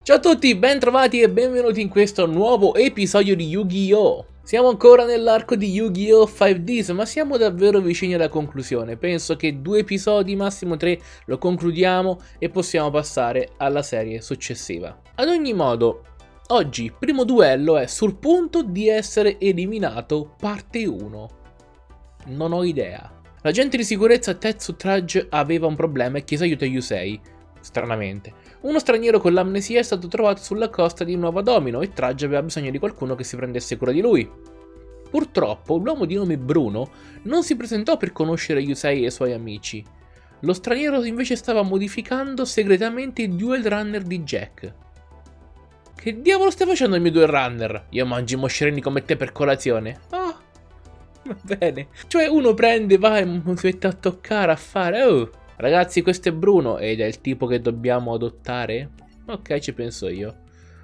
Ciao a tutti, bentrovati e benvenuti in questo nuovo episodio di Yu-Gi-Oh! Siamo ancora nell'arco di Yu-Gi-Oh! 5Ds, ma siamo davvero vicini alla conclusione. Penso che 2 episodi, massimo 3, lo concludiamo e possiamo passare alla serie successiva. Ad ogni modo, oggi primo duello è sul punto di essere eliminato parte 1. Non ho idea. L'agente di sicurezza Tetsu Trudge aveva un problema e chiese aiuto a Yusei. Stranamente. Uno straniero con l'amnesia è stato trovato sulla costa di Nuova Domino e Trudge aveva bisogno di qualcuno che si prendesse cura di lui. Purtroppo, l'uomo di nome Bruno non si presentò per conoscere Yusei e i suoi amici. Lo straniero invece stava modificando segretamente il Duel Runner di Jack. Che diavolo stai facendo il mio Duel Runner? Io mangio i moscerini come te per colazione. Ah, va bene. Cioè uno prende, va e si mette a toccare, a fare... Oh. Ragazzi, questo è Bruno ed è il tipo che dobbiamo adottare? Ok, ci penso io.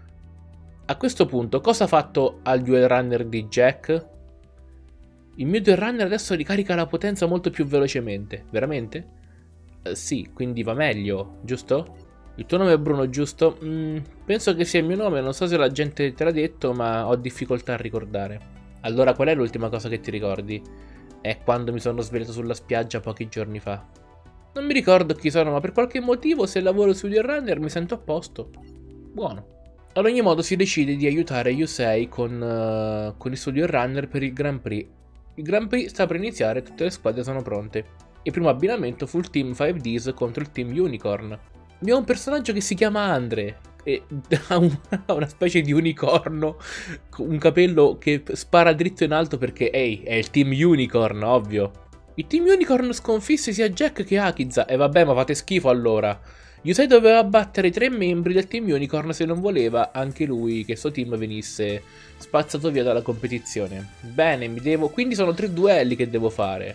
A questo punto, cosa ha fatto al Duel Runner di Jack? Il mio Duel Runner adesso ricarica la potenza molto più velocemente. Veramente? Sì, quindi va meglio, giusto? Il tuo nome è Bruno, giusto? Penso che sia il mio nome, non so se la gente te l'ha detto, ma ho difficoltà a ricordare. Allora, qual è l'ultima cosa che ti ricordi? È quando mi sono svegliato sulla spiaggia pochi giorni fa. Non mi ricordo chi sono, ma per qualche motivo se lavoro su Duel Runner mi sento a posto. Buono. Ad ogni modo si decide di aiutare Yusei con il suo Duel Runner per il Grand Prix. Il Grand Prix sta per iniziare, tutte le squadre sono pronte. Il primo abbinamento fu il Team 5Ds contro il Team Unicorn. Abbiamo un personaggio che si chiama Andre e ha una specie di unicorno, un capello che spara dritto in alto perché, ehi, è il Team Unicorn, ovvio. Il Team Unicorn sconfisse sia Jack che Akiza. E vabbè, ma fate schifo allora. Yusei doveva battere i 3 membri del Team Unicorn se non voleva anche lui che il suo team venisse spazzato via dalla competizione. Bene, quindi sono 3 duelli che devo fare.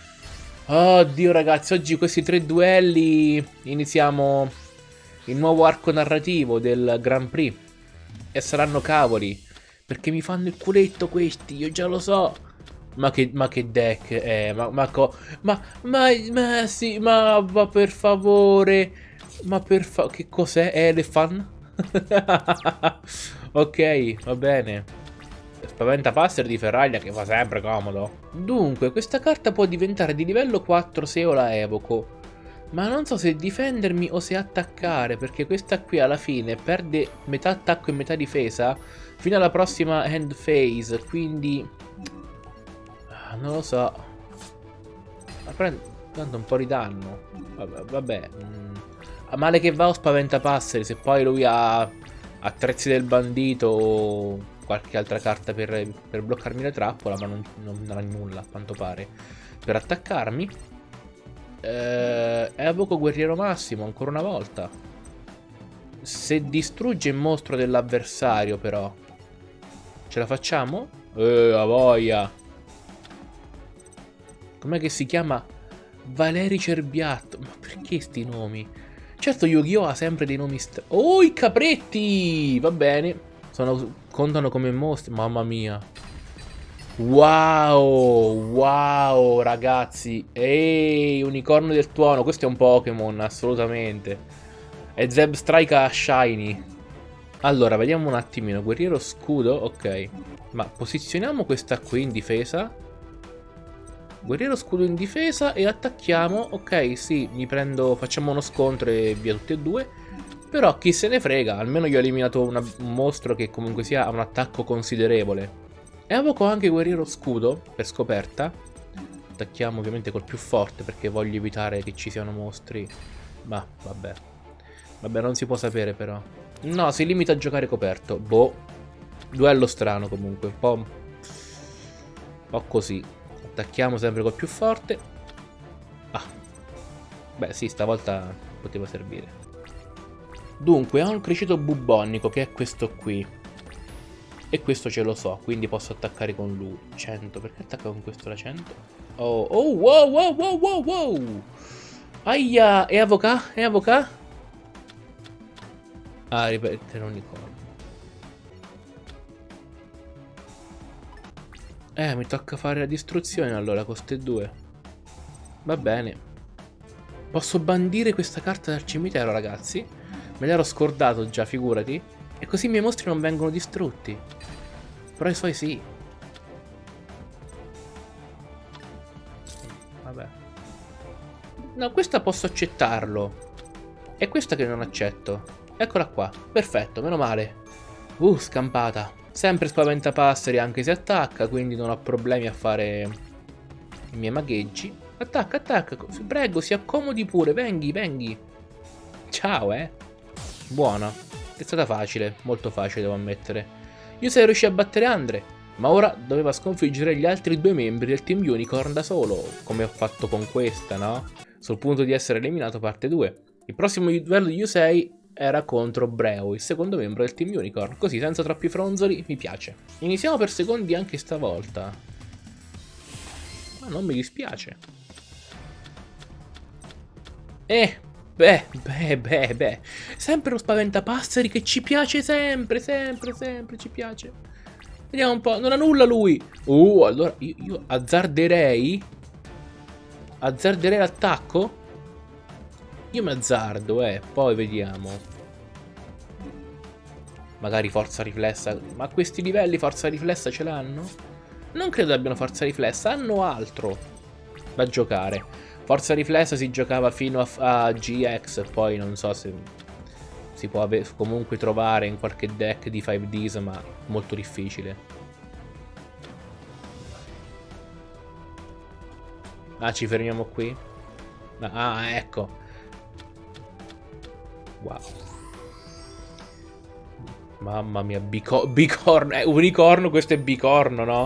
Oddio ragazzi, oggi questi 3 duelli iniziamo il nuovo arco narrativo del Grand Prix. E saranno cavoli, perché mi fanno il culetto questi, io già lo so. Ma che deck è? Sì, ma per favore. Che cos'è? Elephant? Ok, va bene. Spaventapasseri di Ferraglia che fa sempre comodo. Dunque, questa carta può diventare di livello 4 se io la evoco. Ma non so se difendermi o se attaccare, perché questa qui alla fine perde metà attacco e metà difesa fino alla prossima end phase, quindi... non lo so. Ma prendo tanto un po' di danno. Vabbè. A male che va o spaventapasseri. Se poi lui ha attrezzi del bandito o qualche altra carta per bloccarmi la trappola, ma non ha nulla a quanto pare per attaccarmi. Evoco guerriero massimo ancora una volta. Se distrugge il mostro dell'avversario però ce la facciamo? A voglia. Com'è che si chiama? Valeri Cerbiatto. Ma perché sti nomi? Certo Yu-Gi-Oh! Ha sempre dei nomi Oh, i capretti! Va bene. Contano come mostri. Mamma mia. Wow! Wow, ragazzi. Ehi, unicorno del tuono. Questo è un Pokémon, assolutamente. È Zeb Strike Shiny. Allora, vediamo un attimino. Guerriero scudo, ok. Ma posizioniamo questa qui in difesa. Guerriero scudo in difesa e attacchiamo. Ok, sì, facciamo uno scontro e via tutti e due. Però chi se ne frega, almeno io ho eliminato un mostro che comunque sia ha un attacco considerevole. Evoco anche guerriero scudo per scoperta. Attacchiamo ovviamente col più forte perché voglio evitare che ci siano mostri. Ma vabbè. Vabbè, non si può sapere però. No, si limita a giocare coperto. Boh. Duello strano comunque, un po' così. Attacchiamo sempre col più forte. Ah. Beh sì, stavolta poteva servire. Dunque, ho un criceto bubonico che è questo qui. E questo ce lo so, quindi posso attaccare con lui. 100, perché attacca con questo la 100? Oh, wow, wow, wow, wow, wow. Aia, e avoca? E avoca? Ah, ripetere unicorno. Mi tocca fare la distruzione allora con queste due. Va bene. Posso bandire questa carta dal cimitero, ragazzi? Me l'ero scordato già, figurati. E così i miei mostri non vengono distrutti. Però i suoi sì. Vabbè. No, questa posso accettarlo. È questa che non accetto. Eccola qua. Perfetto, meno male. Scampata. Sempre spaventapasseri anche se attacca, quindi non ho problemi a fare i miei magheggi. Attacca, attacca. Prego, si accomodi pure. Venghi. Ciao, Buona. È stata facile. Molto facile, devo ammettere. Yusei riuscì a battere Andre, ma ora doveva sconfiggere gli altri 2 membri del Team Unicorn da solo, come ho fatto con questa, no? Sul punto di essere eliminato parte 2. Il prossimo duello di Yusei era contro Breo, il secondo membro del Team Unicorn. Così, senza troppi fronzoli, mi piace. Iniziamo per secondi anche stavolta. Ma non mi dispiace. Beh. Sempre lo spaventapasseri che ci piace sempre ci piace. Vediamo un po'. Non ha nulla lui. Allora io azzarderei l'attacco. Io mi azzardo, poi vediamo. Magari forza riflessa. Ma a questi livelli forza riflessa ce l'hanno? Non credo abbiano forza riflessa, hanno altro da giocare. Forza riflessa si giocava fino a GX, poi non so se si può comunque trovare in qualche deck di 5Ds, ma molto difficile. Ci fermiamo qui? Ecco. Wow. Mamma mia, bicorno. Unicorno, questo è bicorno, no?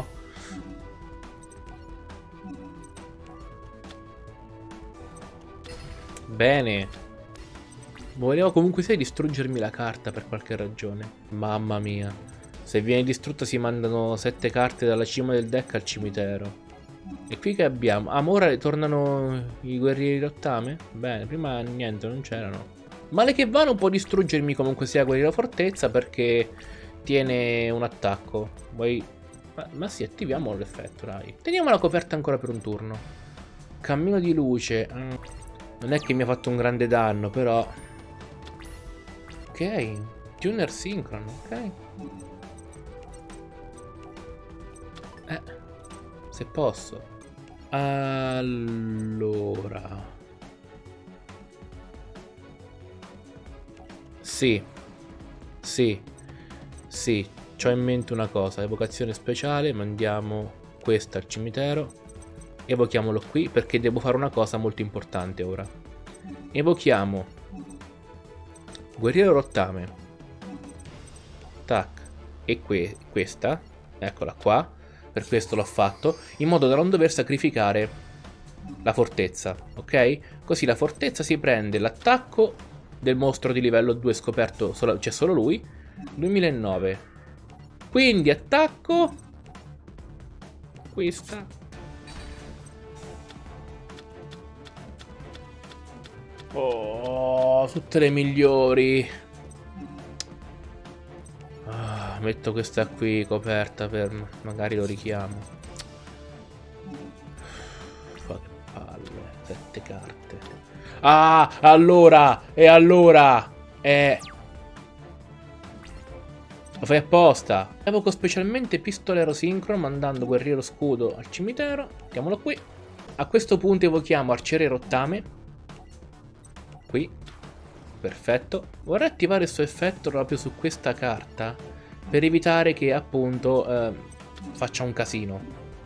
Bene. Volevo comunque sia distruggermi la carta per qualche ragione. Mamma mia. Se viene distrutta si mandano 7 carte dalla cima del deck al cimitero. E qui che abbiamo? Ma ora tornano i guerrieri rottame? Bene, prima niente, non c'erano. Male che va, non può distruggermi comunque sia guerriero fortezza perché tiene un attacco. Vuoi... Ma sì, attiviamo l'effetto, dai. Teniamo la coperta ancora per un turno. Cammino di luce. Non è che mi ha fatto un grande danno, però... Ok. Tuner Synchron, ok. Se posso. Allora... Sì. C'ho in mente una cosa. Evocazione speciale. Mandiamo questa al cimitero. Evochiamolo qui perché devo fare una cosa molto importante ora. Evochiamo guerriero rottame. Tac. E questa. Eccola qua. Per questo l'ho fatto. In modo da non dover sacrificare la fortezza. Ok? Così la fortezza si prende l'attacco del mostro di livello 2 scoperto. C'è solo lui. 2009. Quindi attacco. Questa. Tutte le migliori. Metto questa qui coperta per... magari lo richiamo. Che palle. 7 carte. Allora. Lo fai apposta. Evoco specialmente pistolero sincro mandando guerriero scudo al cimitero. Mettiamolo qui. A questo punto evochiamo arciere rottame. Qui. Perfetto. Vorrei attivare il suo effetto proprio su questa carta per evitare che appunto faccia un casino.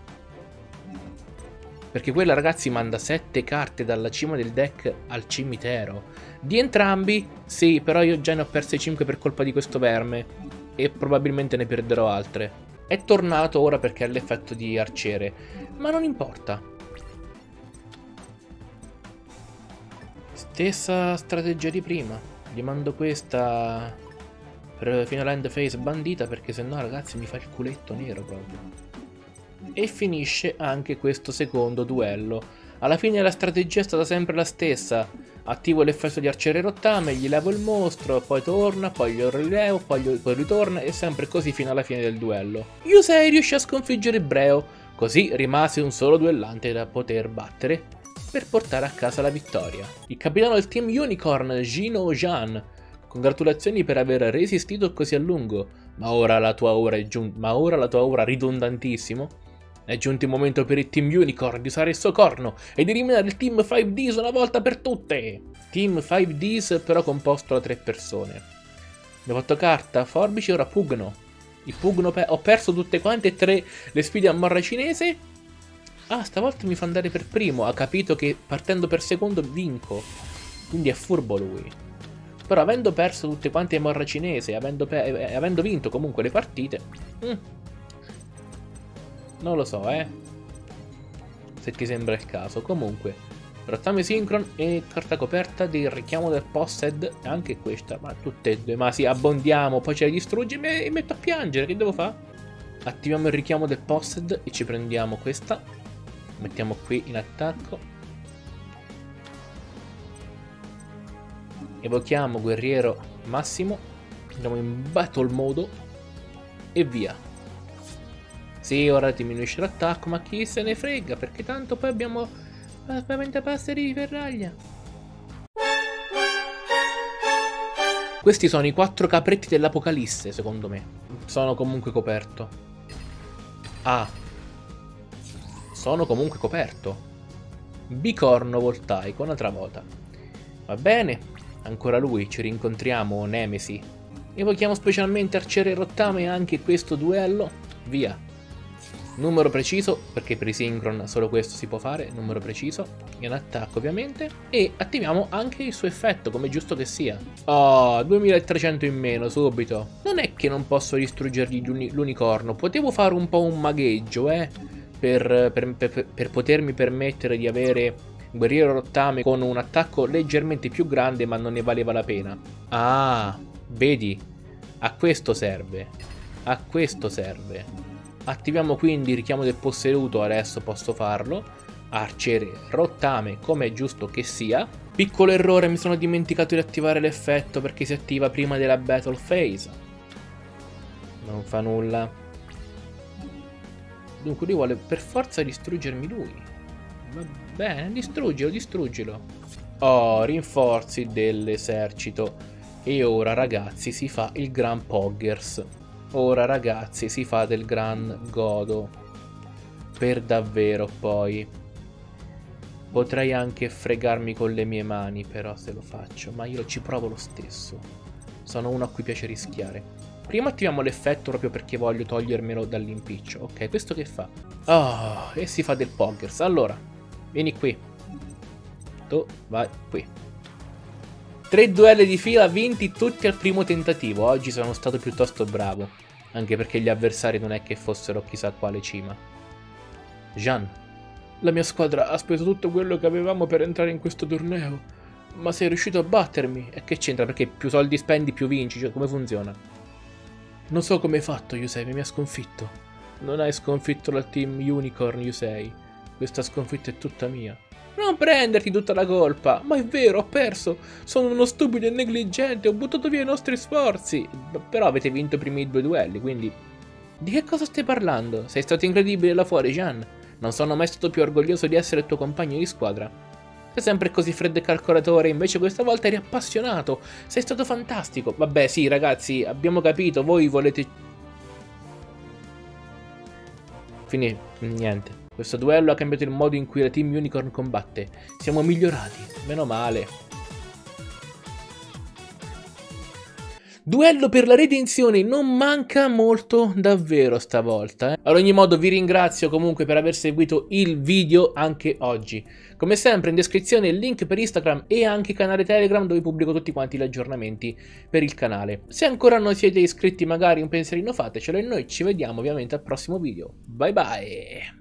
Perché quella, ragazzi, manda 7 carte dalla cima del deck al cimitero. Di entrambi, sì, però io già ne ho perse 5 per colpa di questo verme. E probabilmente ne perderò altre. È tornato ora perché ha l'effetto di arciere. Ma non importa. Stessa strategia di prima. Gli mando questa fino all'end phase bandita, perché sennò, ragazzi, mi fa il culetto nero proprio. E finisce anche questo secondo duello. Alla fine la strategia è stata sempre la stessa. Attivo l'effetto di arciere rottame, gli levo il mostro, poi torna, poi glielo rilevo, poi ritorna, e sempre così fino alla fine del duello. Yusei riuscì a sconfiggere Breo, così rimase un solo duellante da poter battere per portare a casa la vittoria. Il capitano del Team Unicorn, Jino Jean, Congratulazioni per aver resistito così a lungo, ma ora la tua ora è giunta. Ma ora la tua ora ridondantissimo. È giunto il momento per il Team Unicorn di usare il suo corno ed eliminare il Team 5Ds una volta per tutte. Team 5Ds però composto da 3 persone. Abbiamo fatto carta, forbice, ora pugno. Il pugno ho perso tutte quante e 3 le sfide a morra cinese. Ah, stavolta mi fa andare per primo. Ha capito che partendo per secondo vinco. Quindi è furbo lui. Però avendo perso tutte quante a morra cinese, avendo vinto comunque le partite, non lo so, se ti sembra il caso. Comunque, rottame Synchron e carta coperta del richiamo del Possed. Anche questa, ma tutte e due. Ma sì, abbondiamo, poi ce le distrugge e metto a piangere. Che devo fare? Attiviamo il richiamo del Possed e ci prendiamo questa. Mettiamo qui in attacco. Evochiamo guerriero massimo. Andiamo in battle mode. E via. Sì, ora diminuisce l'attacco, ma chi se ne frega, perché tanto poi abbiamo spaventapasseri di ferraglia. Questi sono i 4 capretti dell'Apocalisse, secondo me. Sono comunque coperto. Ah. Sono comunque coperto. Bicorno voltaico, un'altra volta. Va bene. Ancora lui, ci rincontriamo, Nemesi. Evochiamo specialmente Arciere e Rottame anche questo duello. Via. Numero preciso, perché per i Synchron solo questo si può fare, numero preciso, in attacco ovviamente, e attiviamo anche il suo effetto, come giusto che sia. Oh, 2300 in meno, subito. Non è che non posso distruggergli l'unicorno, potevo fare un po' un magheggio, per potermi permettere di avere guerriero rottame con un attacco leggermente più grande, ma non ne valeva la pena. Ah, vedi, a questo serve, a questo serve. Attiviamo quindi il richiamo del posseduto, adesso posso farlo. Arciere rottame, come è giusto che sia. Piccolo errore, mi sono dimenticato di attivare l'effetto perché si attiva prima della battle phase. Non fa nulla. Dunque lui vuole per forza distruggermi lui. Va bene, distruggilo. Oh, rinforzi dell'esercito. E ora ragazzi si fa il Gran Poggers. Ora ragazzi si fa del gran godo. Per davvero poi. Potrei anche fregarmi con le mie mani però se lo faccio. Ma io ci provo lo stesso. Sono uno a cui piace rischiare. Prima attiviamo l'effetto proprio perché voglio togliermelo dall'impiccio. Ok, questo che fa? Oh, e si fa del Poggers. Allora, vieni qui. Tu vai qui. 3 duelli di fila vinti tutti al primo tentativo. Oggi sono stato piuttosto bravo, anche perché gli avversari non è che fossero chissà quale cima. Jean, la mia squadra ha speso tutto quello che avevamo per entrare in questo torneo, ma sei riuscito a battermi. E che c'entra? Perché più soldi spendi più vinci, cioè come funziona? Non so come hai fatto, Yusei, mi ha sconfitto. Non hai sconfitto la Team Unicorn, Yusei. Questa sconfitta è tutta mia. Non prenderti tutta la colpa. Ma è vero, ho perso. Sono uno stupido e negligente. Ho buttato via i nostri sforzi. Però avete vinto i primi 2 duelli, quindi... Di che cosa stai parlando? Sei stato incredibile là fuori, Jean. Non sono mai stato più orgoglioso di essere tuo compagno di squadra. Sei sempre così freddo e calcolatore, invece questa volta eri appassionato. Sei stato fantastico. Vabbè, sì, ragazzi, abbiamo capito. Voi volete... Niente. Questo duello ha cambiato il modo in cui la Team Unicorn combatte. Siamo migliorati, meno male. Duello per la redenzione, non manca molto davvero stavolta. Ad ogni modo vi ringrazio comunque per aver seguito il video anche oggi. Come sempre in descrizione il link per Instagram e anche canale Telegram dove pubblico tutti quanti gli aggiornamenti per il canale. Se ancora non siete iscritti magari un pensierino fatecelo e noi ci vediamo ovviamente al prossimo video. Bye bye!